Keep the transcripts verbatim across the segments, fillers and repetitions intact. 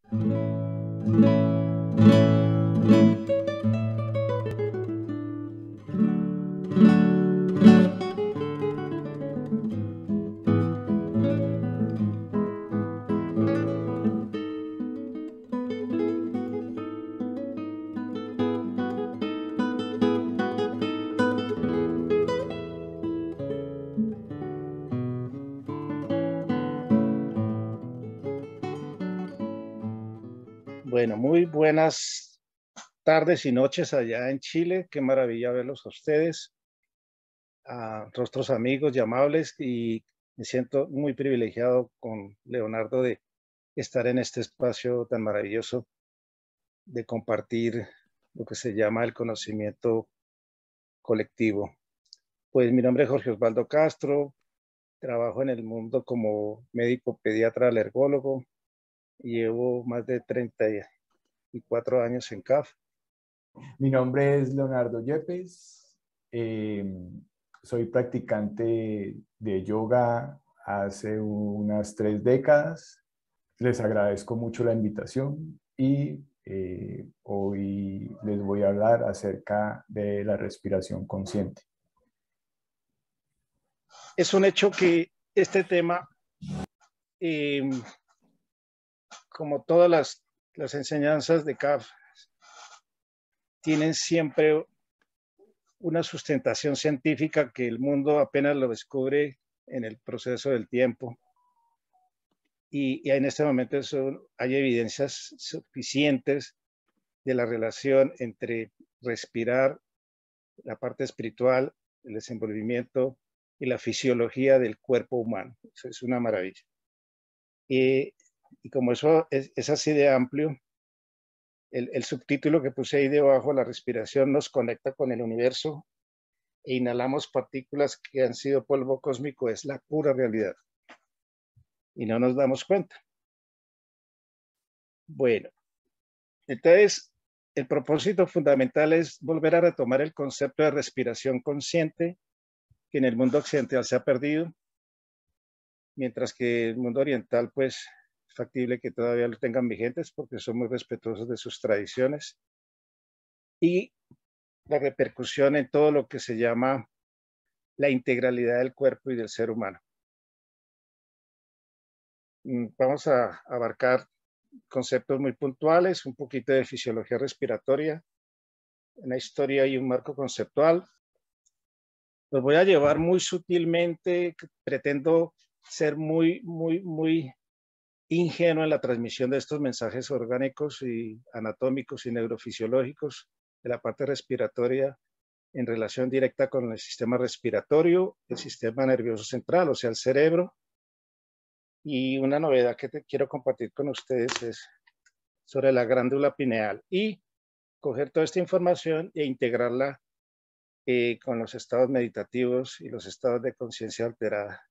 Bueno, muy buenas tardes y noches allá en Chile. Qué maravilla verlos a ustedes, a nuestros amigos y amables, y me siento muy privilegiado con Leonardo de estar en este espacio tan maravilloso de compartir lo que se llama el conocimiento colectivo. Pues mi nombre es Jorge Osvaldo Castro, trabajo en el mundo como médico pediatra alergólogo y llevo más de treinta y cuatro años en C A F. Mi nombre es Leonardo Yepes, eh, soy practicante de yoga hace unas tres décadas. Les agradezco mucho la invitación y eh, hoy les voy a hablar acerca de la respiración consciente. Es un hecho que este tema, eh, como todas las, las enseñanzas de C A F, tienen siempre una sustentación científica que el mundo apenas lo descubre en el proceso del tiempo. Y, y en este momento eso, hay evidencias suficientes de la relación entre respirar, la parte espiritual, el desenvolvimiento y la fisiología del cuerpo humano. Eso es una maravilla. Y, y como eso es, es así de amplio, el, el subtítulo que puse ahí debajo, la respiración nos conecta con el universo e inhalamos partículas que han sido polvo cósmico, es la pura realidad. Y no nos damos cuenta. Bueno, entonces el propósito fundamental es volver a retomar el concepto de respiración consciente que en el mundo occidental se ha perdido, mientras que el mundo oriental, pues, es factible que todavía lo tengan vigentes porque son muy respetuosos de sus tradiciones. Y la repercusión en todo lo que se llama la integralidad del cuerpo y del ser humano. Vamos a abarcar conceptos muy puntuales, un poquito de fisiología respiratoria, una historia y un marco conceptual. Los voy a llevar muy sutilmente, pretendo ser muy, muy, muy ingenuo en la transmisión de estos mensajes orgánicos y anatómicos y neurofisiológicos de la parte respiratoria en relación directa con el sistema respiratorio, el sistema nervioso central, o sea, el cerebro. Y una novedad que te quiero compartir con ustedes es sobre la glándula pineal y coger toda esta información e integrarla eh, con los estados meditativos y los estados de conciencia alterada.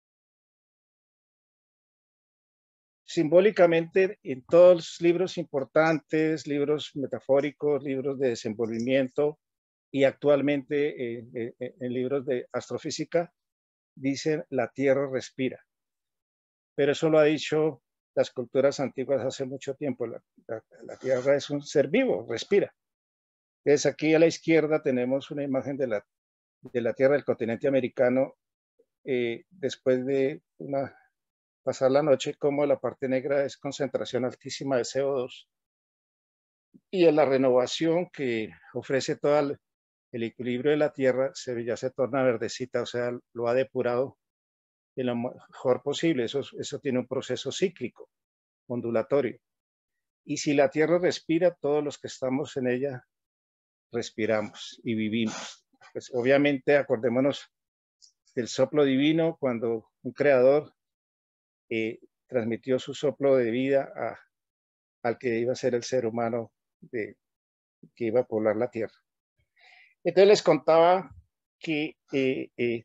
Simbólicamente, en todos los libros importantes, libros metafóricos, libros de desenvolvimiento y actualmente eh, eh, en libros de astrofísica, dicen la Tierra respira. Pero eso lo ha dicho las culturas antiguas hace mucho tiempo. La, la, la Tierra es un ser vivo, respira. Entonces aquí a la izquierda tenemos una imagen de la, de la Tierra del continente americano eh, después de una, pasar la noche, como la parte negra es concentración altísima de C O dos y en la renovación que ofrece todo el, el equilibrio de la Tierra se, ya se torna verdecita, o sea, lo ha depurado de lo mejor posible. Eso, eso tiene un proceso cíclico, ondulatorio. Y si la Tierra respira, todos los que estamos en ella respiramos y vivimos. Pues obviamente acordémonos del soplo divino cuando un creador eh, transmitió su soplo de vida a, al que iba a ser el ser humano de, que iba a poblar la Tierra. Entonces les contaba que eh, eh,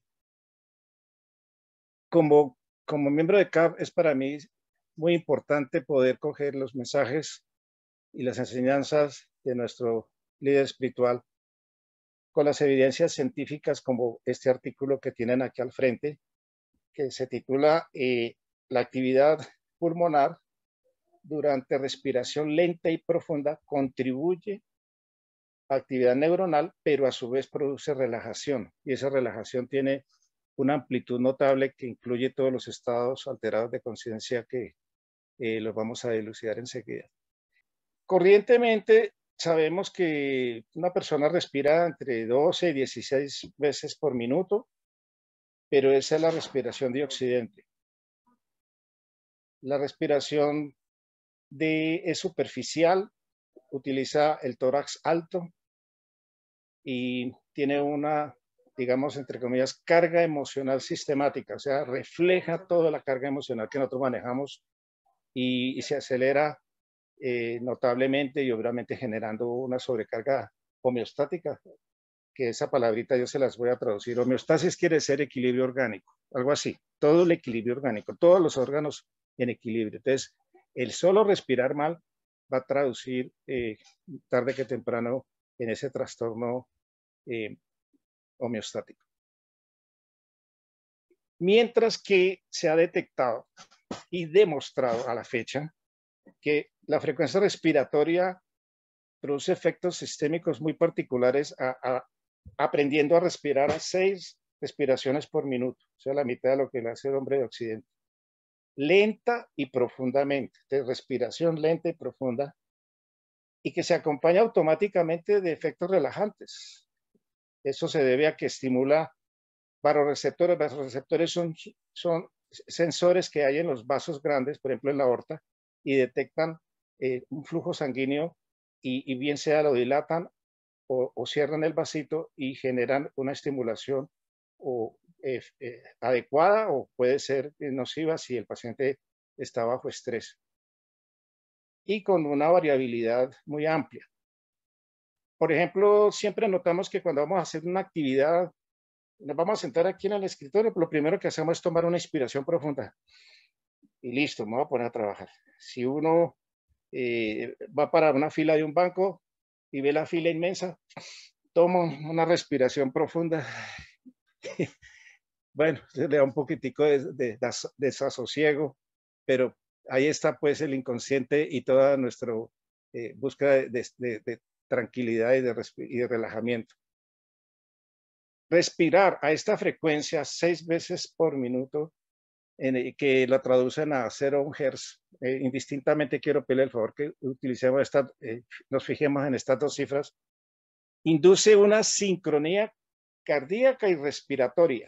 como, como miembro de C A F es para mí muy importante poder coger los mensajes y las enseñanzas de nuestro líder espiritual con las evidencias científicas como este artículo que tienen aquí al frente, que se titula eh, La actividad pulmonar durante respiración lenta y profunda contribuye a actividad neuronal, pero a su vez produce relajación. Y esa relajación tiene una amplitud notable que incluye todos los estados alterados de conciencia que eh, los vamos a dilucidar enseguida. Corrientemente sabemos que una persona respira entre doce y dieciséis veces por minuto, pero esa es la respiración de Occidente. La respiración de, es superficial, utiliza el tórax alto y tiene una, digamos, entre comillas, carga emocional sistemática, o sea, refleja toda la carga emocional que nosotros manejamos y, y se acelera eh, notablemente y obviamente generando una sobrecarga homeostática, que esa palabrita yo se las voy a traducir. Homeostasis quiere decir equilibrio orgánico, algo así, todo el equilibrio orgánico, todos los órganos en equilibrio. Entonces, el solo respirar mal va a traducir eh, tarde que temprano en ese trastorno eh, homeostático. Mientras que se ha detectado y demostrado a la fecha que la frecuencia respiratoria produce efectos sistémicos muy particulares a, a, aprendiendo a respirar a seis respiraciones por minuto, o sea, la mitad de lo que le hace el hombre de Occidente. Lenta y profundamente, de respiración lenta y profunda, y que se acompaña automáticamente de efectos relajantes. Eso se debe a que estimula vasoreceptores. Vasoreceptores son, son sensores que hay en los vasos grandes, por ejemplo en la aorta, y detectan eh, un flujo sanguíneo y, y bien sea lo dilatan o, o cierran el vasito y generan una estimulación o, eh, eh, adecuada o puede ser nociva si el paciente está bajo estrés. Y con una variabilidad muy amplia. Por ejemplo, siempre notamos que cuando vamos a hacer una actividad, nos vamos a sentar aquí en el escritorio, lo primero que hacemos es tomar una inspiración profunda. Y listo, me voy a poner a trabajar. Si uno eh, va para una fila de un banco y ve la fila inmensa, tomo una respiración profunda. Bueno, le da un poquitico de, de, de desasosiego, pero ahí está pues el inconsciente y toda nuestra eh, búsqueda de, de, de tranquilidad y de, y de relajamiento. Respirar a esta frecuencia seis veces por minuto, en, que la traducen a cero hertz, eh, indistintamente quiero pedirle el favor que utilicemos esta, eh, nos fijemos en estas dos cifras, induce una sincronía cardíaca y respiratoria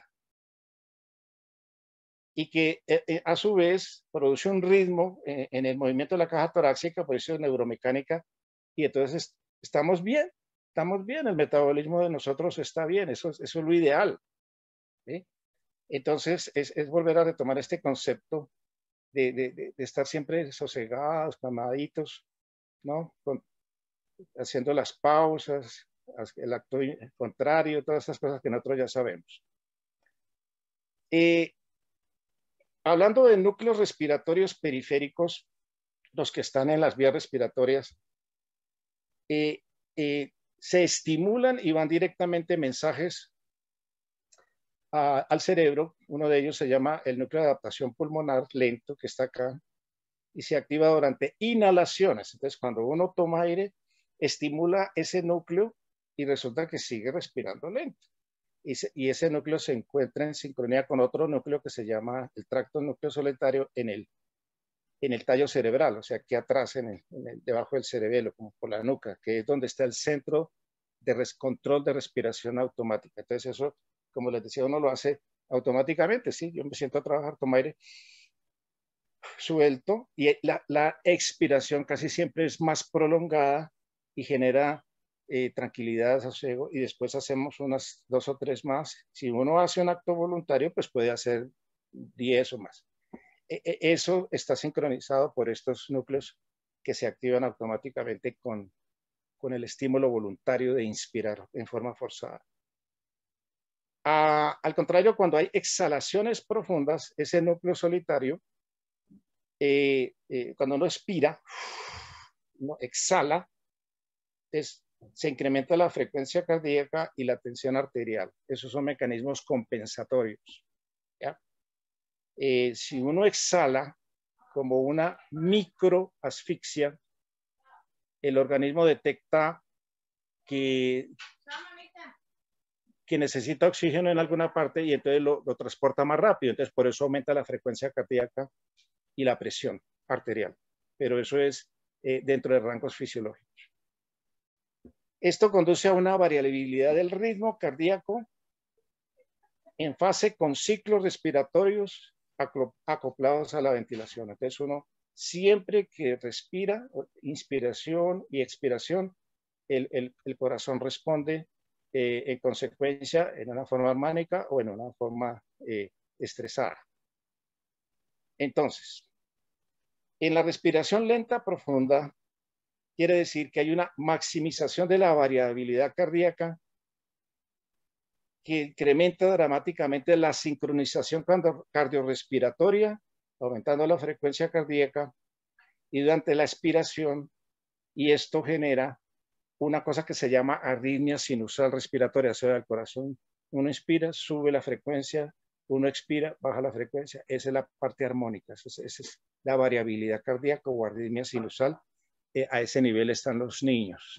y que eh, a su vez produce un ritmo eh, en el movimiento de la caja torácica, por eso es neuromecánica, y entonces estamos bien, estamos bien, el metabolismo de nosotros está bien, eso, eso es lo ideal. ¿Sí? Entonces es, es volver a retomar este concepto de, de, de, de estar siempre sosegados, calmaditos, ¿no? Con, haciendo las pausas, el acto contrario, todas esas cosas que nosotros ya sabemos. Eh, hablando de núcleos respiratorios periféricos, los que están en las vías respiratorias, eh, eh, se estimulan y van directamente mensajes a, al cerebro. Uno de ellos se llama el núcleo de adaptación pulmonar lento, que está acá, y se activa durante inhalaciones. Entonces, cuando uno toma aire, estimula ese núcleo y resulta que sigue respirando lento. Y, se, y ese núcleo se encuentra en sincronía con otro núcleo que se llama el tracto núcleo solitario en el, en el tallo cerebral, o sea, aquí atrás, en el, en el, debajo del cerebelo, como por la nuca, que es donde está el centro de res, control de respiración automática. Entonces eso, como les decía, uno lo hace automáticamente, ¿sí? Yo me siento a trabajar, tomo aire, suelto, y la, la expiración casi siempre es más prolongada y genera eh, tranquilidad, sosiego, y después hacemos unas dos o tres más. Si uno hace un acto voluntario, pues puede hacer diez o más. E eso está sincronizado por estos núcleos que se activan automáticamente con, con el estímulo voluntario de inspirar en forma forzada. Ah, al contrario, cuando hay exhalaciones profundas, ese núcleo solitario, eh, eh, cuando uno expira, uno exhala, es, se incrementa la frecuencia cardíaca y la tensión arterial. Esos son mecanismos compensatorios. ¿Ya? Eh, si uno exhala como una microasfixia, el organismo detecta que, que necesita oxígeno en alguna parte y entonces lo, lo transporta más rápido. Entonces, por eso aumenta la frecuencia cardíaca y la presión arterial. Pero eso es eh, dentro de rangos fisiológicos. Esto conduce a una variabilidad del ritmo cardíaco en fase con ciclos respiratorios acoplados a la ventilación. Entonces, uno siempre que respira, inspiración y expiración, el, el, el corazón responde eh, en consecuencia en una forma armónica o en una forma eh, estresada. Entonces, en la respiración lenta profunda, quiere decir que hay una maximización de la variabilidad cardíaca que incrementa dramáticamente la sincronización cardiorrespiratoria, aumentando la frecuencia cardíaca y durante la expiración, y esto genera una cosa que se llama arritmia sinusal respiratoria, o sea, el corazón, uno inspira, sube la frecuencia, uno expira, baja la frecuencia, esa es la parte armónica, esa es, esa es la variabilidad cardíaca o arritmia sinusal, eh, a ese nivel están los niños.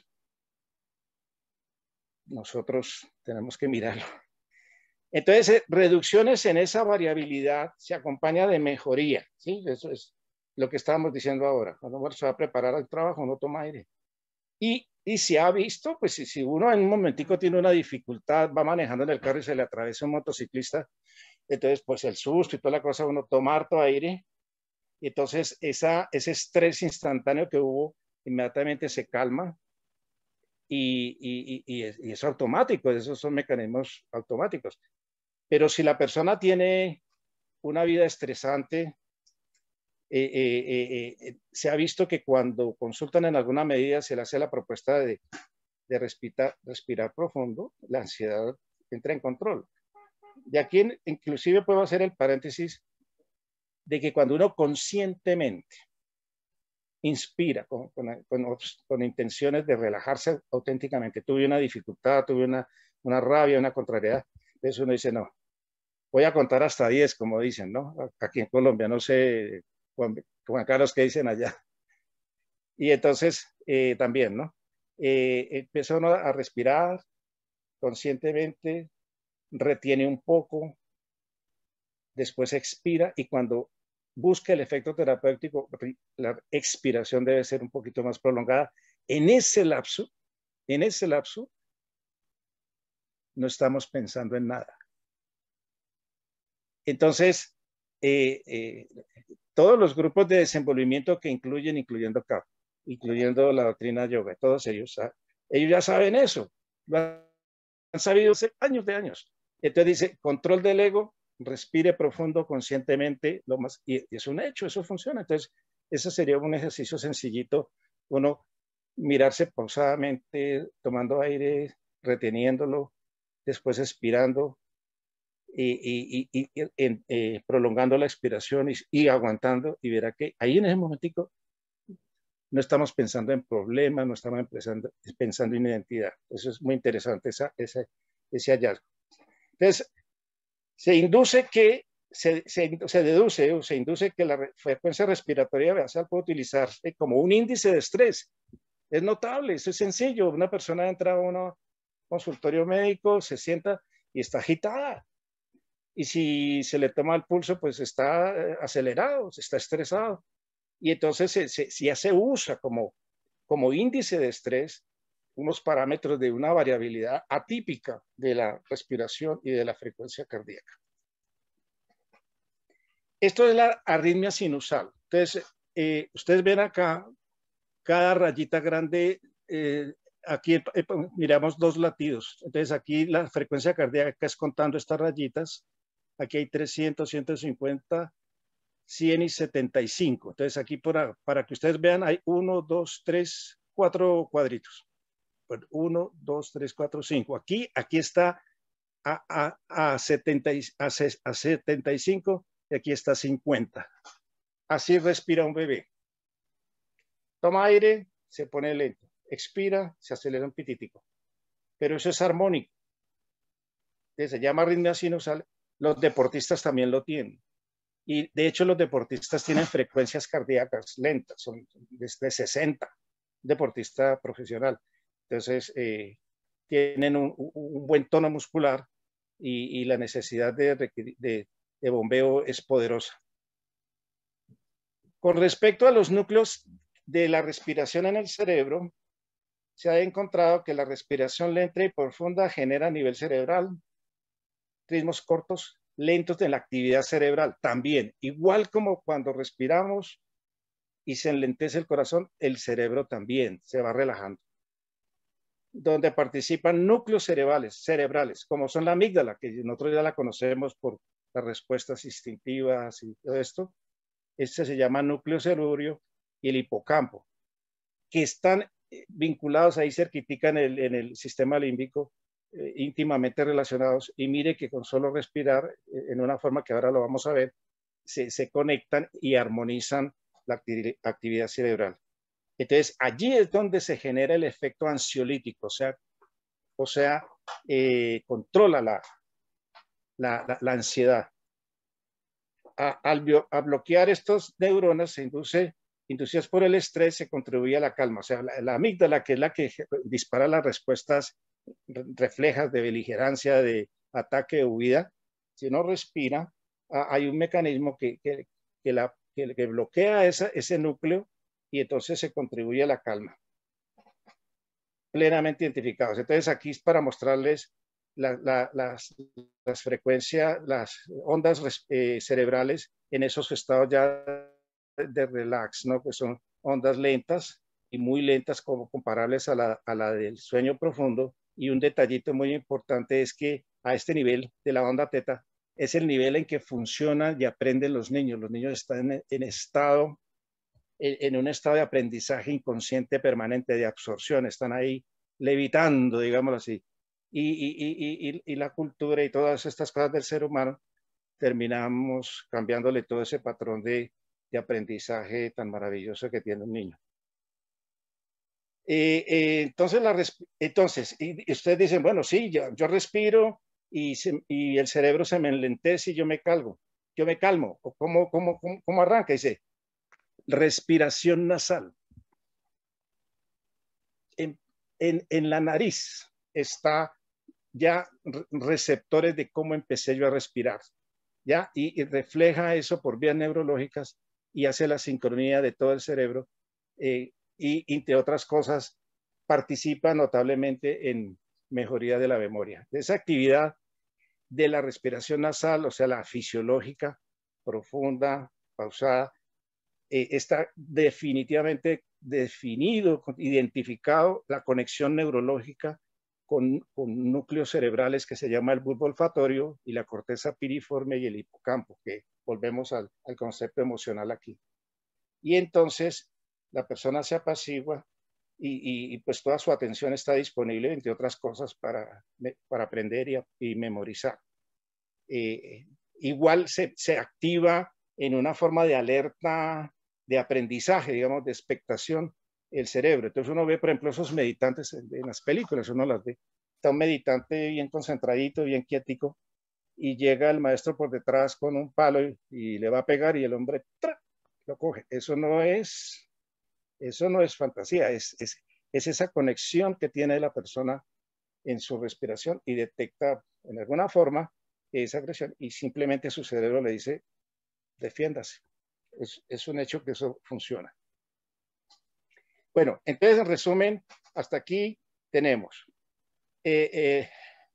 Nosotros tenemos que mirarlo. Entonces, reducciones en esa variabilidad se acompaña de mejoría, ¿sí? Eso es lo que estábamos diciendo ahora. Cuando uno se va a preparar al trabajo, uno toma aire. Y, y se ha visto, pues si, si uno en un momentico tiene una dificultad, va manejando en el carro y se le atraviesa un motociclista, entonces pues el susto y toda la cosa, uno toma harto aire, y entonces esa, ese estrés instantáneo que hubo, inmediatamente se calma, y, y, y, y es automático, esos son mecanismos automáticos. Pero si la persona tiene una vida estresante, eh, eh, eh, se ha visto que cuando consultan en alguna medida se le hace la propuesta de, de respirar, respirar profundo, la ansiedad entra en control. De aquí en, inclusive puedo hacer el paréntesis de que cuando uno conscientemente inspira con, con, con, con intenciones de relajarse auténticamente, tuve una dificultad, tuve una, una rabia, una contrariedad, entonces uno dice no, voy a contar hasta diez, como dicen, ¿no? Aquí en Colombia, no sé, Juan, Juan Carlos, ¿qué dicen allá? Y entonces, eh, también, ¿no? Eh, empieza uno a respirar conscientemente, retiene un poco, después expira y cuando busca el efecto terapéutico, la expiración debe ser un poquito más prolongada. En ese lapso, en ese lapso, no estamos pensando en nada. Entonces, eh, eh, todos los grupos de desenvolvimiento que incluyen, incluyendo C A P, incluyendo la doctrina yoga, todos ellos, ellos ya saben eso, lo han sabido hace años de años. Entonces dice, control del ego, respire profundo, conscientemente, lo más, y, y es un hecho, eso funciona. Entonces, ese sería un ejercicio sencillito, uno mirarse pausadamente, tomando aire, reteniéndolo, después expirando, y, y, y, y en, eh, prolongando la expiración y, y aguantando, y verá que ahí en ese momentico no estamos pensando en problemas, no estamos pensando, pensando en identidad. Eso es muy interesante, esa, esa, ese hallazgo. Entonces, se induce que, se, se, se deduce o se induce que la frecuencia respiratoria basal puede utilizarse como un índice de estrés. Es notable, eso es sencillo. Una persona entra a un consultorio médico, se sienta y está agitada. Y si se le toma el pulso, pues está acelerado, está estresado. Y entonces se, se, ya se usa como, como índice de estrés unos parámetros de una variabilidad atípica de la respiración y de la frecuencia cardíaca. Esto es la arritmia sinusal. Entonces, eh, ustedes ven acá, cada rayita grande, eh, aquí eh, miramos dos latidos. Entonces, aquí la frecuencia cardíaca es contando estas rayitas. Aquí hay trescientos, ciento cincuenta, cien y setenta y cinco. Entonces, aquí para, para que ustedes vean, hay uno, dos, tres, cuatro cuadritos. uno, dos, tres, cuatro, cinco. Aquí, aquí está a, a, a, setenta, a, a setenta y cinco y aquí está cincuenta. Así respira un bebé. Toma aire, se pone lento. Expira, se acelera un pitítico. Pero eso es armónico. Se llama arritmia sinusal. Los deportistas también lo tienen. Y de hecho los deportistas tienen frecuencias cardíacas lentas, son desde sesenta, deportista profesional. Entonces, eh, tienen un, un, buen tono muscular y, y la necesidad de, de, de bombeo es poderosa. Con respecto a los núcleos de la respiración en el cerebro, se ha encontrado que la respiración lenta y profunda genera a nivel cerebral ritmos cortos, lentos de la actividad cerebral. También, igual como cuando respiramos y se enlentece el corazón, el cerebro también se va relajando. Donde participan núcleos cerebrales, cerebrales, como son la amígdala, que nosotros ya la conocemos por las respuestas instintivas y todo esto. Este se llama núcleo cerúleo, y el hipocampo, que están vinculados ahí cerquitica en el, en el sistema límbico, eh, íntimamente relacionados. Y mire que con solo respirar, eh, en una forma que ahora lo vamos a ver, se, se conectan y armonizan la acti actividad cerebral. Entonces, allí es donde se genera el efecto ansiolítico, o sea, o sea eh, controla la, la, la, la ansiedad. A, al bio, a bloquear estos neuronas se induce, inducidas por el estrés, se contribuye a la calma. O sea, la, la amígdala, que es la que dispara las respuestas reflejas de beligerancia, de ataque, de huida, si uno respira, a, hay un mecanismo que, que, que, la, que, que bloquea esa, ese núcleo y entonces se contribuye a la calma. Plenamente identificados. Entonces aquí es para mostrarles la, la, las, las frecuencias, las ondas eh, cerebrales en esos estados ya de relax, ¿no? Que son ondas lentas y muy lentas, como comparables a la, a la del sueño profundo. Y un detallito muy importante es que a este nivel de la onda teta es el nivel en que funcionan y aprenden los niños. Los niños están en, en estado en un estado de aprendizaje inconsciente permanente, de absorción, están ahí levitando, digámoslo así. Y, y, y, y, y la cultura y todas estas cosas del ser humano, terminamos cambiándole todo ese patrón de, de aprendizaje tan maravilloso que tiene un niño. Eh, eh, entonces, la entonces y ustedes dicen, bueno, sí, yo, yo respiro y, se, y el cerebro se me enlentece y yo me calmo. Yo me calmo. ¿Cómo, cómo, cómo, cómo arranca? Dice, respiración nasal. En, en, en la nariz está ya receptores de cómo empecé yo a respirar, ¿ya? Y, y refleja eso por vías neurológicas y hace la sincronía de todo el cerebro eh, y, entre otras cosas, participa notablemente en mejoría de la memoria. Esa actividad de la respiración nasal, o sea, la fisiológica, profunda, pausada, eh, está definitivamente definido, identificado la conexión neurológica con, con núcleos cerebrales que se llama el bulbo olfatorio y la corteza piriforme y el hipocampo, que volvemos al, al concepto emocional aquí. Y entonces la persona se apacigua y, y, y pues toda su atención está disponible, entre otras cosas, para, para aprender y, y memorizar. Eh, igual se, se activa en una forma de alerta, de aprendizaje, digamos, de expectación, el cerebro. Entonces uno ve, por ejemplo, esos meditantes en, en las películas, uno las ve. Está un meditante bien concentradito, bien quietico, y llega el maestro por detrás con un palo y, y le va a pegar y el hombre ¡tra! Lo coge. Eso no es, eso no es fantasía, es, es, es esa conexión que tiene la persona en su respiración y detecta en alguna forma esa agresión y simplemente su cerebro le dice, defiéndase. Es, es un hecho que eso funciona. Bueno, entonces en resumen, hasta aquí tenemos eh, eh,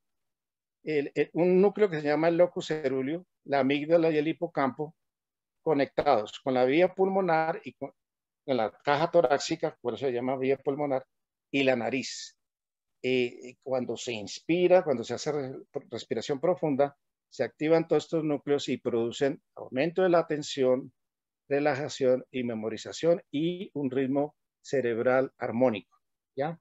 el, el, un núcleo que se llama el locus cerúleo, la amígdala y el hipocampo, conectados con la vía pulmonar y con, con la caja torácica, por eso se llama vía pulmonar, y la nariz. Eh, cuando se inspira, cuando se hace respiración profunda, se activan todos estos núcleos y producen aumento de la atención, relajación y memorización y un ritmo cerebral armónico, ¿ya?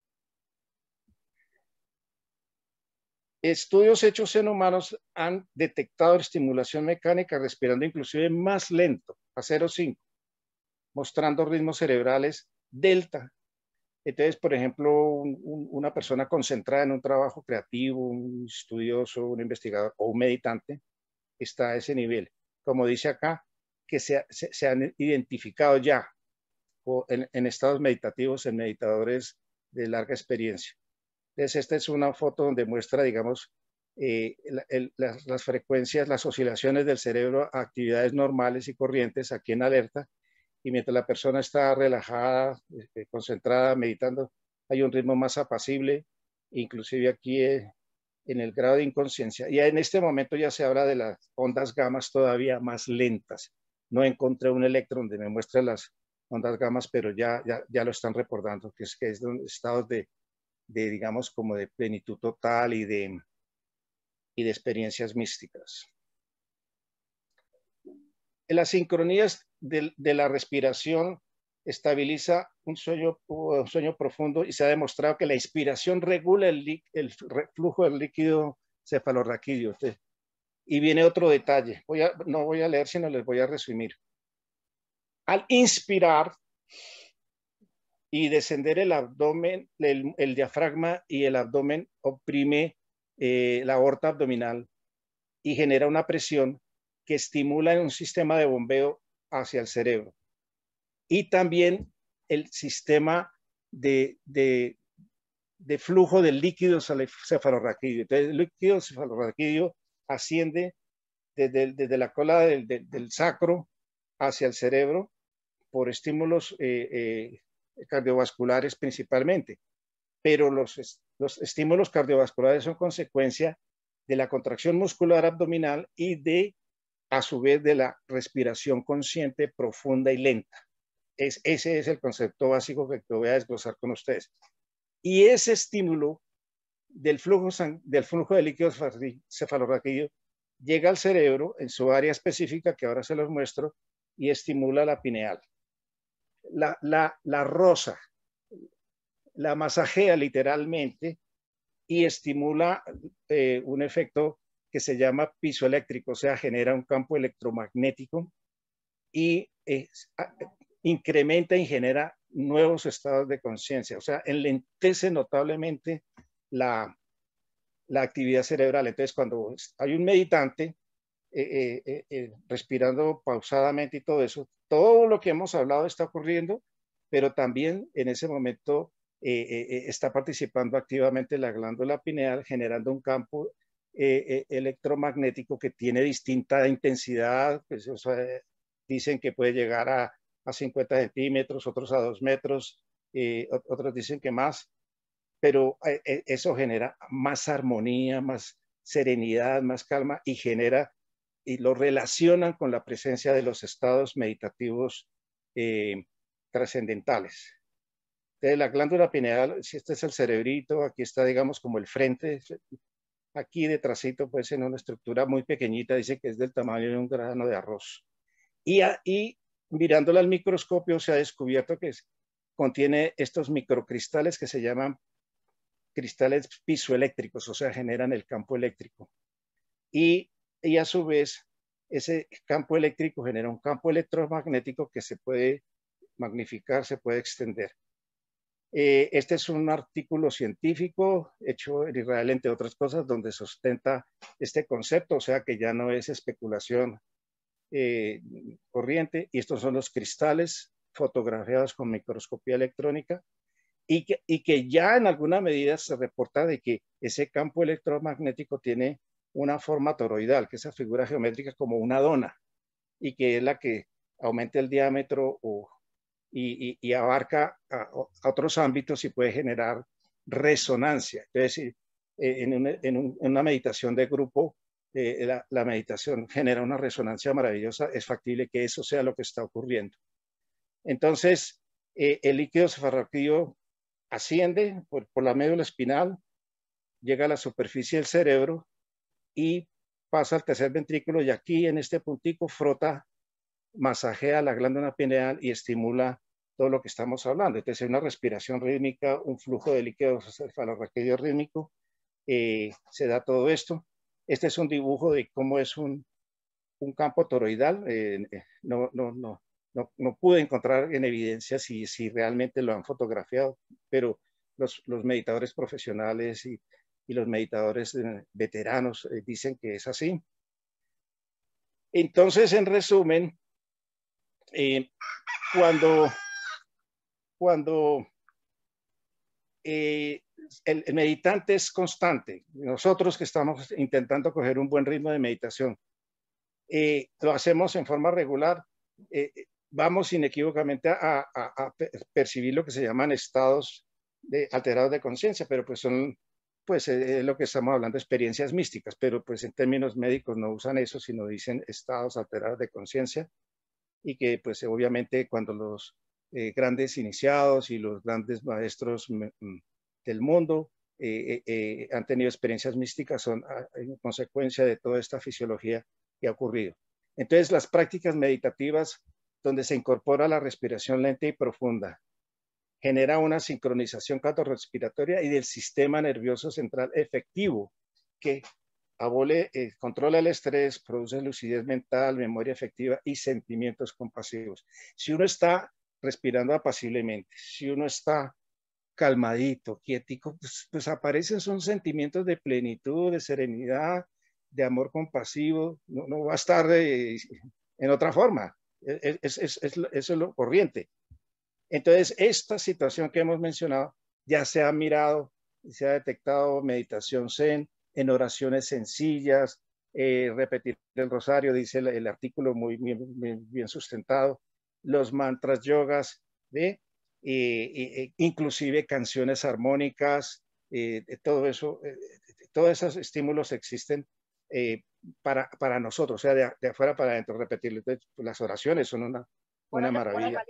Estudios hechos en humanos han detectado estimulación mecánica respirando inclusive más lento, a cero coma cinco, mostrando ritmos cerebrales delta. Entonces, por ejemplo, un, un, una persona concentrada en un trabajo creativo, un estudioso, un investigador o un meditante, está a ese nivel. como dice acá, que se, se, se han identificado ya en, en estados meditativos, en meditadores de larga experiencia. Entonces, esta es una foto donde muestra, digamos, eh, el, el, las, las frecuencias, las oscilaciones del cerebro a actividades normales y corrientes aquí en alerta, y mientras la persona está relajada, eh, concentrada, meditando, hay un ritmo más apacible, inclusive aquí eh, en el grado de inconsciencia. Y en este momento ya se habla de las ondas gamas todavía más lentas. No encontré un electro donde me muestre las ondas gamas, pero ya, ya, ya lo están reportando, que es, que es de estados de, de, digamos, como de plenitud total y de, y de experiencias místicas. En las sincronías de, de la respiración estabiliza un sueño, un sueño profundo, y se ha demostrado que la inspiración regula el, el flujo del líquido cefalorraquídeo. Y viene otro detalle, voy a, no voy a leer, sino les voy a resumir. Al inspirar y descender el abdomen, el, el diafragma y el abdomen oprime eh, la aorta abdominal y genera una presión que estimula en un sistema de bombeo hacia el cerebro. Y también el sistema de, de, de flujo del líquido cefalorraquídeo. Entonces, el líquido cefalorraquídeo asciende desde, desde la cola del, del, del sacro hacia el cerebro por estímulos eh, eh, cardiovasculares principalmente. Pero los, los estímulos cardiovasculares son consecuencia de la contracción muscular abdominal y de, a su vez, de la respiración consciente, profunda y lenta. Es, ese es el concepto básico que voy a desglosar con ustedes. Y ese estímulo del flujo, del flujo de líquido cefalorraquídeo llega al cerebro en su área específica, que ahora se los muestro, y estimula la pineal. La, la, la rosa la masajea literalmente y estimula eh, un efecto que se llama pisoeléctrico, o sea, genera un campo electromagnético y eh, incrementa y genera nuevos estados de conciencia, o sea, enlentece notablemente la, la actividad cerebral. Entonces, cuando hay un meditante eh, eh, eh, respirando pausadamente y todo eso, todo lo que hemos hablado está ocurriendo, pero también en ese momento eh, eh, está participando activamente la glándula pineal, generando un campo eh, eh, electromagnético que tiene distinta intensidad. Pues, o sea, dicen que puede llegar a, a cincuenta centímetros, otros a dos metros, eh, otros dicen que más, pero eh, eso genera más armonía, más serenidad, más calma, y genera y lo relacionan con la presencia de los estados meditativos eh, trascendentales. Entonces, la glándula pineal, si este es el cerebrito, aquí está, digamos, como el frente, aquí detrásito, pues en una estructura muy pequeñita, dice que es del tamaño de un grano de arroz. Y, y mirándola al microscopio se ha descubierto que es, contiene estos microcristales que se llaman cristales pisoeléctricos, o sea, generan el campo eléctrico. Y, y a su vez, ese campo eléctrico genera un campo electromagnético que se puede magnificar, se puede extender. Eh, este es un artículo científico hecho en Israel, entre otras cosas, donde sustenta este concepto, o sea que ya no es especulación eh, corriente, y estos son los cristales fotografiados con microscopía electrónica, y que, y que ya en alguna medida se reporta de que ese campo electromagnético tiene una forma toroidal, que es esa figura geométrica como una dona, y que es la que aumenta el diámetro o, y, y, y abarca a, a otros ámbitos y puede generar resonancia. Entonces, en, un, en, un, en una meditación de grupo, eh, la, la meditación genera una resonancia maravillosa, es factible que eso sea lo que está ocurriendo. Entonces, eh, el líquido cefalorraquídeo asciende por, por la médula espinal, llega a la superficie del cerebro y pasa al tercer ventrículo, y aquí en este puntico frota, masajea la glándula pineal y estimula todo lo que estamos hablando. Entonces, una respiración rítmica, un flujo de líquido cefalorraquídeo rítmico, eh, se da todo esto. Este es un dibujo de cómo es un, un campo toroidal. Eh, no, no, no, no, no pude encontrar en evidencia si, si realmente lo han fotografiado, pero los, los meditadores profesionales y, y los meditadores eh, veteranos eh, dicen que es así. Entonces, en resumen, eh, cuando, cuando eh, el, el meditante es constante, nosotros que estamos intentando coger un buen ritmo de meditación, eh, lo hacemos en forma regular, eh, vamos inequívocamente a, a, a, percibir lo que se llaman estados de, alterados de conciencia, pero pues son, pues eh, lo que estamos hablando, experiencias místicas, pero pues en términos médicos no usan eso, sino dicen estados alterados de conciencia, y que pues obviamente cuando los eh, grandes iniciados y los grandes maestros del mundo eh, eh, han tenido experiencias místicas, son en consecuencia de toda esta fisiología que ha ocurrido. Entonces, las prácticas meditativas donde se incorpora la respiración lenta y profunda, genera una sincronización cardiorrespiratoria y del sistema nervioso central efectivo que abole, eh, controla el estrés, produce lucidez mental, memoria efectiva y sentimientos compasivos. Si uno está respirando apaciblemente, si uno está calmadito, quietico, pues, pues aparecen son sentimientos de plenitud, de serenidad, de amor compasivo, no, no va a estar eh, en otra forma, es, es, es, es, eso es lo corriente. Entonces, esta situación que hemos mencionado ya se ha mirado, se ha detectado meditación zen, en oraciones sencillas, eh, repetir el rosario, dice el, el artículo muy, muy, muy, bien sustentado, los mantras yogas, ¿ve? Eh, eh, inclusive canciones armónicas, eh, todo eso, eh, todos esos estímulos existen eh, para, para nosotros, o sea, de, de afuera para adentro, repetirlo. Entonces, las oraciones son una, una maravilla.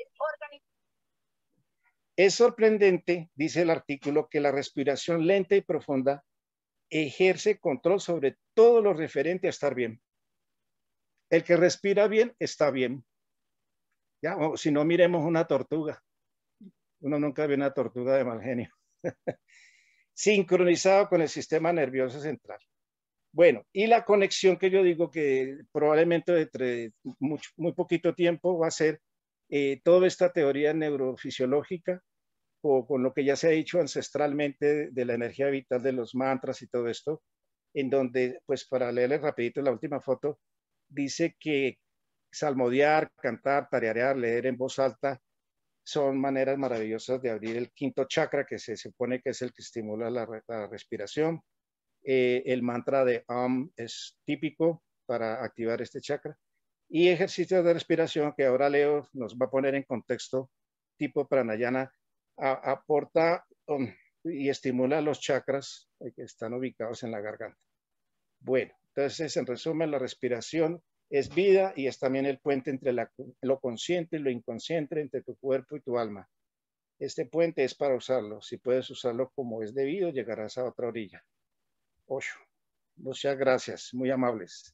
Es sorprendente, dice el artículo, que la respiración lenta y profunda ejerce control sobre todo lo referente a estar bien. El que respira bien, está bien. Ya, o si no, miremos una tortuga. Uno nunca ve una tortuga de mal genio. Sincronizado con el sistema nervioso central. Bueno, y la conexión que yo digo que probablemente entre mucho, muy poquito tiempo va a ser eh, toda esta teoría neurofisiológica o con lo que ya se ha dicho ancestralmente de, de la energía vital de los mantras y todo esto, en donde, pues para leerles rapidito la última foto, dice que salmodiar, cantar, tararear, leer en voz alta, son maneras maravillosas de abrir el quinto chakra, que se supone que es el que estimula la, la respiración. Eh, el mantra de Om es típico para activar este chakra. Y ejercicios de respiración que ahora Leo nos va a poner en contexto, tipo pranayana, a, aporta um, y estimula los chakras que están ubicados en la garganta. Bueno, entonces en resumen, la respiración es vida y es también el puente entre la, lo consciente y lo inconsciente, entre tu cuerpo y tu alma. Este puente es para usarlo. Si puedes usarlo como es debido, llegarás a otra orilla. Ocho. Muchas gracias, muy amables.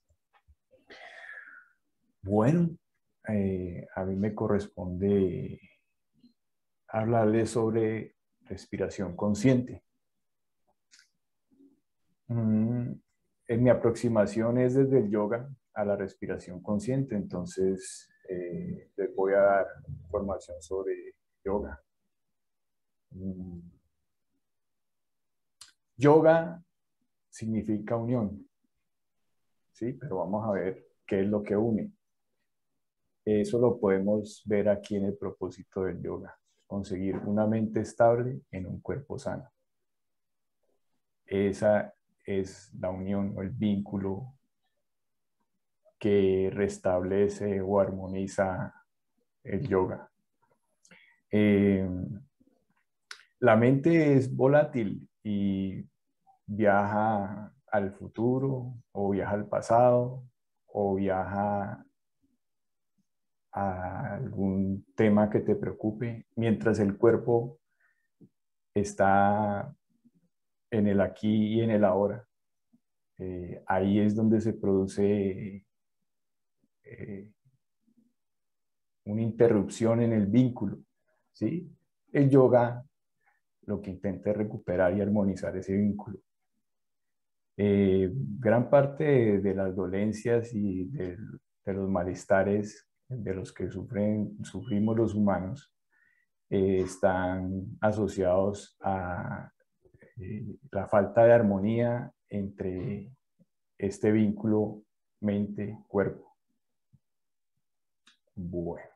Bueno, eh, a mí me corresponde hablarles sobre respiración consciente. Mm, en mi aproximación es desde el yoga a la respiración consciente, entonces eh, les voy a dar información sobre yoga. Mm. Yoga significa unión, ¿sí? Pero vamos a ver qué es lo que une. Eso lo podemos ver aquí en el propósito del yoga, conseguir una mente estable en un cuerpo sano. Esa es la unión o el vínculo que restablece o armoniza el yoga. Eh, la mente es volátil y viaja al futuro o viaja al pasado o viaja a algún tema que te preocupe, mientras el cuerpo está en el aquí y en el ahora. Eh, ahí es donde se produce eh, una interrupción en el vínculo, ¿sí? El yoga lo que intenta es recuperar y armonizar ese vínculo. Eh, gran parte de, de las dolencias y de, de los malestares de los que sufren, sufrimos los humanos eh, están asociados a eh, la falta de armonía entre este vínculo mente-cuerpo. Bueno.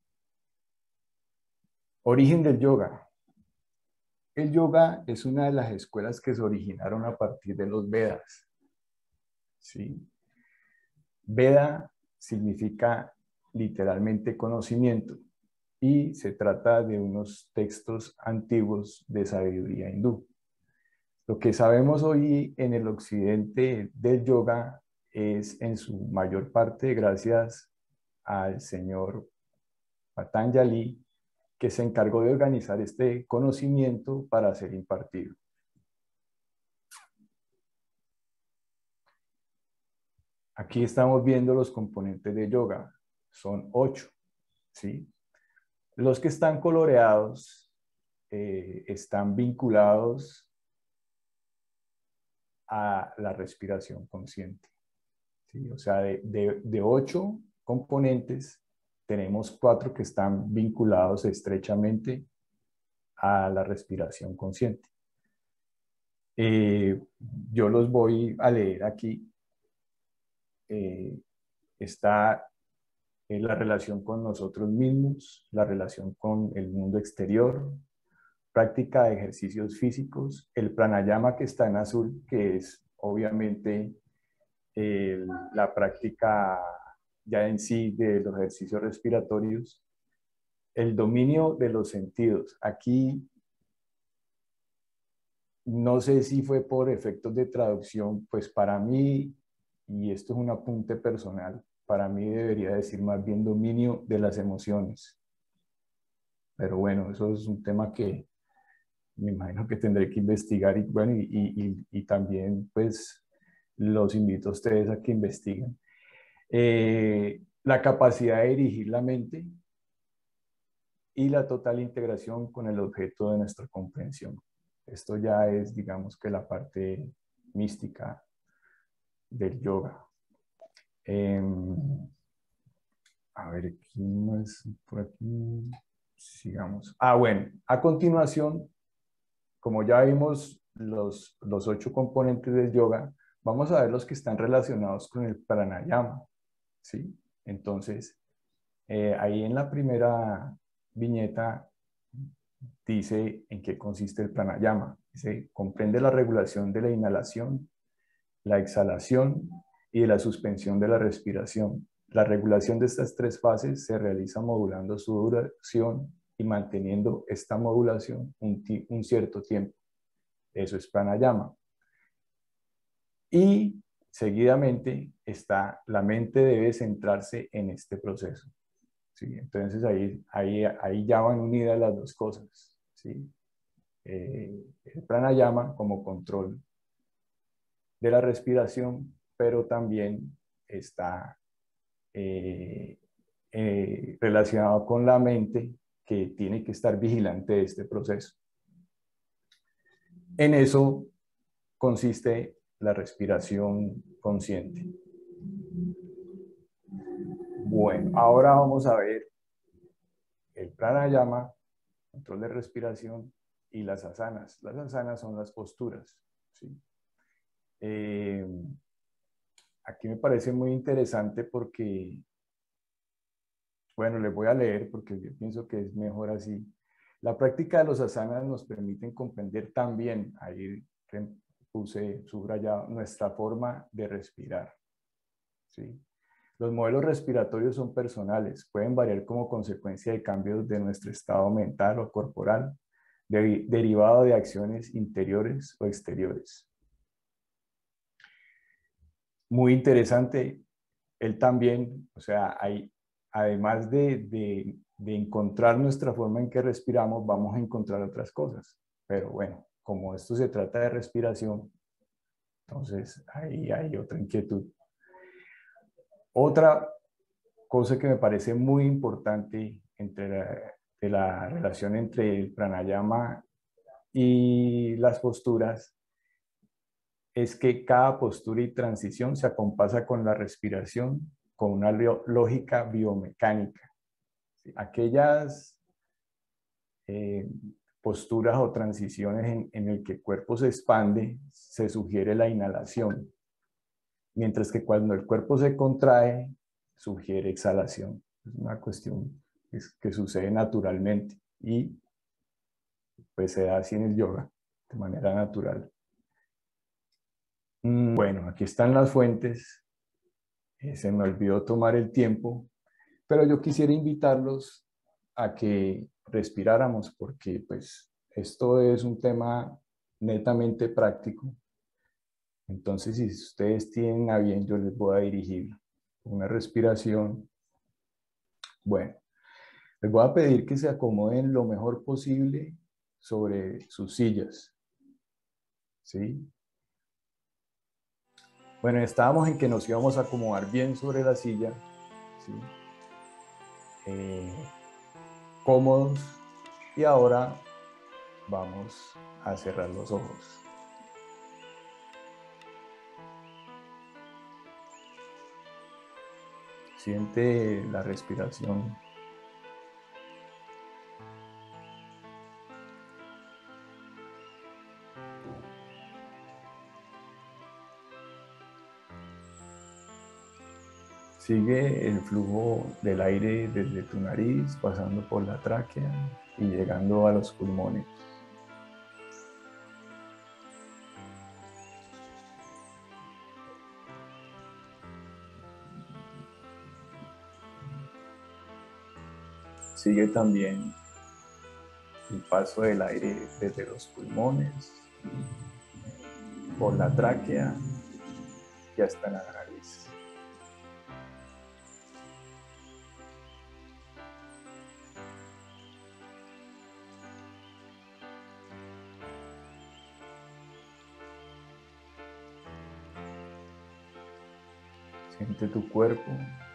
Origen del yoga. El yoga es una de las escuelas que se originaron a partir de los Vedas. ¿Sí? Veda significa literalmente conocimiento y se trata de unos textos antiguos de sabiduría hindú. Lo que sabemos hoy en el occidente del yoga es en su mayor parte gracias al señor Patanjali, que se encargó de organizar este conocimiento para ser impartido. Aquí estamos viendo los componentes de yoga. Son ocho, ¿sí? Los que están coloreados eh, están vinculados a la respiración consciente, ¿sí? O sea, de, de, de ocho componentes, tenemos cuatro que están vinculados estrechamente a la respiración consciente. Eh, yo los voy a leer aquí. Eh, está eh, la relación con nosotros mismos, la relación con el mundo exterior, práctica de ejercicios físicos, el pranayama que está en azul, que es obviamente eh, la práctica ya en sí de los ejercicios respiratorios, el dominio de los sentidos. Aquí no sé si fue por efectos de traducción, pues para mí, y esto es un apunte personal, para mí debería decir más bien dominio de las emociones. Pero bueno, eso es un tema que me imagino que tendré que investigar y bueno, y, y, y también pues los invito a ustedes a que investiguen. Eh, la capacidad de dirigir la mente y la total integración con el objeto de nuestra comprensión. Esto ya es, digamos que la parte mística del yoga. Eh, a ver, ¿qué más por aquí? Sigamos. Ah, bueno, a continuación, como ya vimos los, los ocho componentes del yoga, vamos a ver los que están relacionados con el pranayama, ¿sí? Entonces, eh, ahí en la primera viñeta dice en qué consiste el pranayama. Dice, comprende la regulación de la inhalación, la exhalación y de la suspensión de la respiración. La regulación de estas tres fases se realiza modulando su duración y manteniendo esta modulación un, un cierto tiempo. Eso es pranayama. Y seguidamente está, la mente debe centrarse en este proceso. ¿Sí? Entonces ahí, ahí, ahí ya van unidas las dos cosas. ¿Sí? Eh, el pranayama como control de la respiración, pero también está eh, eh, relacionado con la mente que tiene que estar vigilante de este proceso. En eso consiste la respiración consciente. Bueno, ahora vamos a ver el pranayama, control de respiración, y las asanas. Las asanas son las posturas, ¿sí? Eh, aquí me parece muy interesante porque, bueno, les voy a leer porque yo pienso que es mejor así. La práctica de los asanas nos permite comprender también, ahí puse subrayado, nuestra forma de respirar, ¿sí? Los modelos respiratorios son personales, pueden variar como consecuencia de cambios de nuestro estado mental o corporal, de, derivado de acciones interiores o exteriores. Muy interesante, él también, o sea, hay, además de, de, de encontrar nuestra forma en que respiramos, vamos a encontrar otras cosas. Pero bueno, como esto se trata de respiración, entonces ahí hay otra inquietud. Otra cosa que me parece muy importante entre la, de la relación entre el pranayama y las posturas es que cada postura y transición se acompasa con la respiración con una lógica biomecánica. Aquellas eh, posturas o transiciones en, en el que el cuerpo se expande, se sugiere la inhalación, mientras que cuando el cuerpo se contrae, sugiere exhalación. Es una cuestión que, que sucede naturalmente y pues se da así en el yoga, de manera natural. Bueno, aquí están las fuentes. Eh, se me olvidó tomar el tiempo, pero yo quisiera invitarlos a que respiráramos porque pues esto es un tema netamente práctico. Entonces, si ustedes tienen a bien, yo les voy a dirigir una respiración. Bueno, les voy a pedir que se acomoden lo mejor posible sobre sus sillas. ¿Sí? Bueno, estábamos en que nos íbamos a acomodar bien sobre la silla, ¿sí? Eh, cómodos, y ahora vamos a cerrar los ojos. Siente la respiración. Sigue el flujo del aire desde tu nariz, pasando por la tráquea y llegando a los pulmones. Sigue también el paso del aire desde los pulmones, por la tráquea y hasta la nariz. Siente tu cuerpo.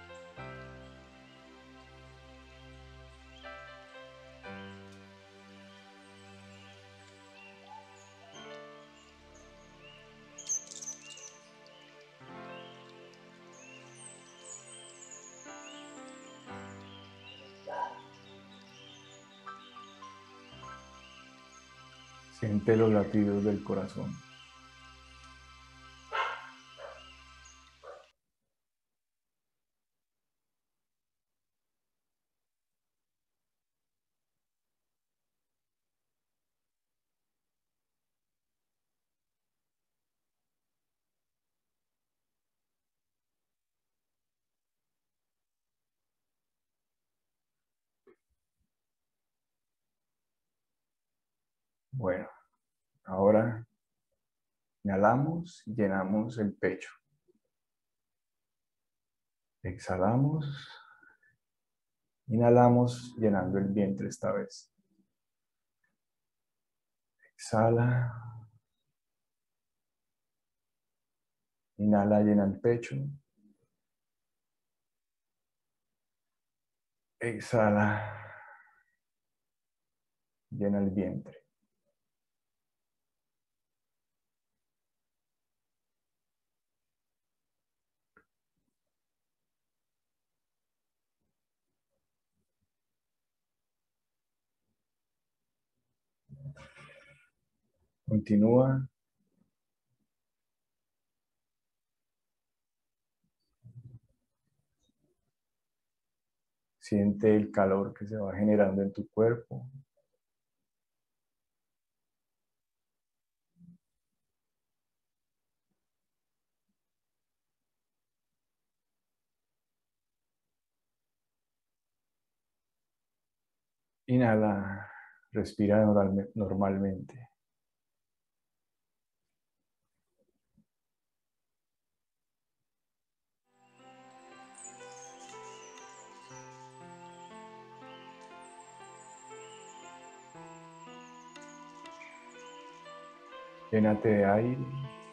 Siente los latidos del corazón. Bueno, ahora inhalamos y llenamos el pecho. Exhalamos. Inhalamos llenando el vientre esta vez. Exhala. Inhala, llena el pecho. Exhala. Llena el vientre. Continúa. Siente el calor que se va generando en tu cuerpo. Inhala, respira normalmente. Llénate de aire.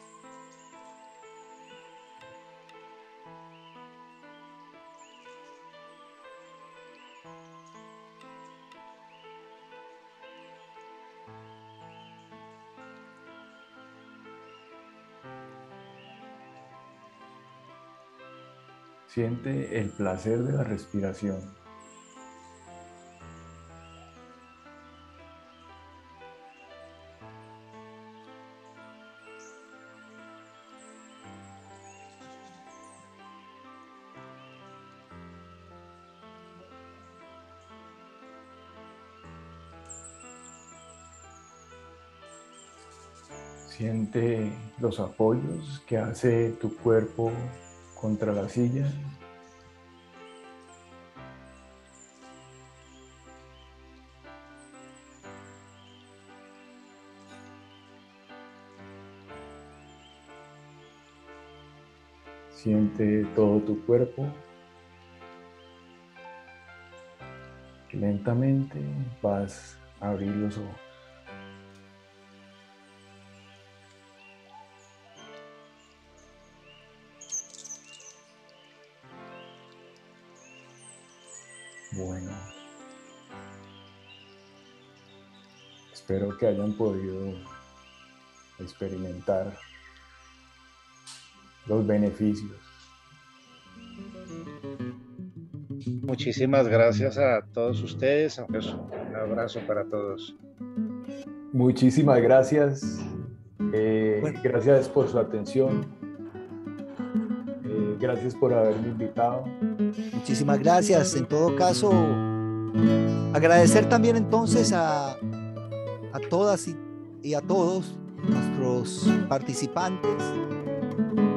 Siente el placer de la respiración. Siente los apoyos que hace tu cuerpo contra la silla. Siente todo tu cuerpo. Lentamente vas a abrir los ojos. Bueno, espero que hayan podido experimentar los beneficios. Muchísimas gracias a todos ustedes. Un abrazo para todos. Muchísimas gracias. Eh, Bueno. Gracias por su atención. Eh, gracias por haberme invitado. Muchísimas gracias. En todo caso, agradecer también entonces a, a todas y, y a todos nuestros participantes